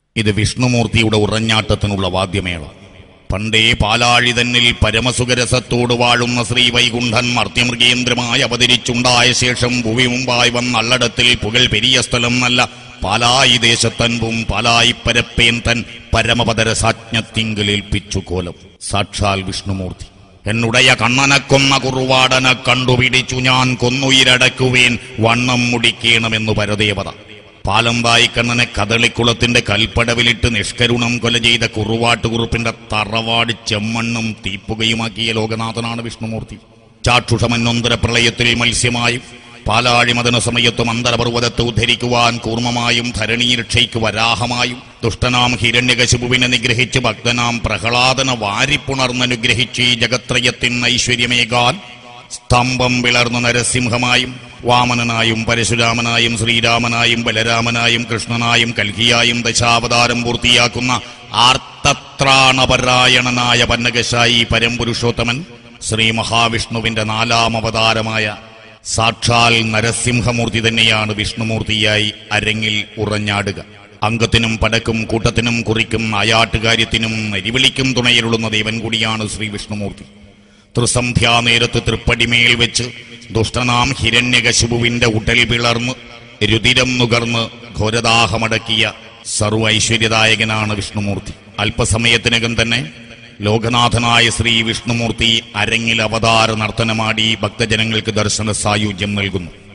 ഇത് വിഷ്ണുമൂർത്തിയുടെ ഉറഞ്ഞാട്ടത്തിനുള്ള വാദ്യമേള. പണ്ടേ പാലാഴി തന്നിൽ പരമസുഖരസത്തോട് വാഴുന്ന ശ്രീ വൈകുണ്ഠൻ മർത്യമൃഗേന്ദ്രമായി അവതരിച്ചുണ്ടായ ശേഷം ഭൂമി മുമ്പായി വന്നള്ളടത്തിൽ പുകൽ പെരിയ സ്ഥലം നല്ല പാലായി ദേശത്തൻപും പാലായി പരപ്പേൻ തൻ പരമപദരസാജ്ഞത്തിങ്കിലേൽപ്പിച്ചു കോലം. സാക്ഷാൽ വിഷ്ണുമൂർത്തി എന്നുടയ കണ്ണനക്കൊന്ന കുറുവാടനെ കണ്ടുപിടിച്ചു ഞാൻ കൊന്നുയിരടക്കുവേൻ വണ്ണം മുടിക്കേണമെന്നു പരദേവത. പാലമ്പായി കണ്ണനെ കദളിക്കുളത്തിന്റെ കൽപ്പടവിലിട്ട് നിഷ്കരുണം കൊല ചെയ്ത കുറുവാട്ടുകുറുപ്പിന്റെ തറവാട് ചെമ്മണ്ണും തീപ്പുകയുമാക്കിയ ലോകനാഥനാണ് വിഷ്ണുമൂർത്തി. ചാക്ഷുഷമന്നൊന്തര പ്രളയത്തിൽ മത്സ്യമായും പാലാഴി മദന സമയത്തും അന്തരപർവ്വതത്തെ ഉദ്ധരിക്കുവാൻ കൂർമ്മമായും ധരണീരക്ഷയ്ക്ക് വരാഹമായും ദുഷ്ടനാം ഹിരണ്യകശിപുവിനെ നിഗ്രഹിച്ച് ഭക്തനാം പ്രഹ്ലാദന വാരിപ്പുണർന്നനുഗ്രഹിച്ച് ഈ ജഗത്രയത്തിന് ഐശ്വര്യമേകാൻ സ്തംഭം വിളർന്ന നരസിംഹമായും വാമനനായും പരശുരാമനായും ശ്രീരാമനായും ബലരാമനായും കൃഷ്ണനായും കൽഹിയായും ദശാവതാരം പൂർത്തിയാക്കുന്ന ആർത്തത്രാണപരായണനായ പന്നകശായി പരംപുരുഷോത്തമൻ ശ്രീ മഹാവിഷ്ണുവിന്റെ 4ാം അവതാരമായ സാക്ഷാൽ നരസിംഹമൂർത്തി തന്നെയാണ് വിഷ്ണുമൂർത്തിയായി അരങ്ങിൽ ഉറഞ്ഞാടുക. അംഗത്തിനും പടക്കും കൂട്ടത്തിനും കുറിക്കും നായാട്ടുകാര്യത്തിനും നെരിവിളിക്കും തുണയിലുള്ളുന്ന ദേവൻ കൂടിയാണ് ശ്രീ വിഷ്ണുമൂർത്തി. ത്രിസന്ധ്യാനേരത്ത് തൃപ്പടിമേൽ വെച്ച് ദുഷ്ടനാം ഹിരണ്യകശിപുവിന്റെ ഉടൽ പിളർന്ന് രുതിരം നുകർന്ന് ഘോരദാഹമടക്കിയ സർവ ഐശ്വര്യദായകനാണ് വിഷ്ണുമൂർത്തി. അല്പസമയത്തിനകം തന്നെ ലോകനാഥനായ ശ്രീ വിഷ്ണുമൂർത്തി അരങ്ങിൽ അവതാര നർത്തനമാടി ഭക്തജനങ്ങൾക്ക് ദർശന സായുജ്യം നൽകുന്നു.